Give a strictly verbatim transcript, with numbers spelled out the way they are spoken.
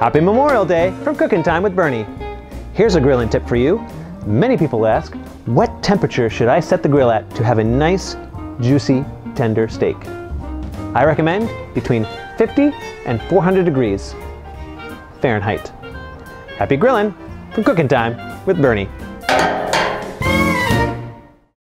Happy Memorial Day from Cookin' Time with Bernie. Here's a grilling tip for you. Many people ask, what temperature should I set the grill at to have a nice, juicy, tender steak? I recommend between fifty and four hundred degrees Fahrenheit. Happy grilling from Cookin' Time with Bernie.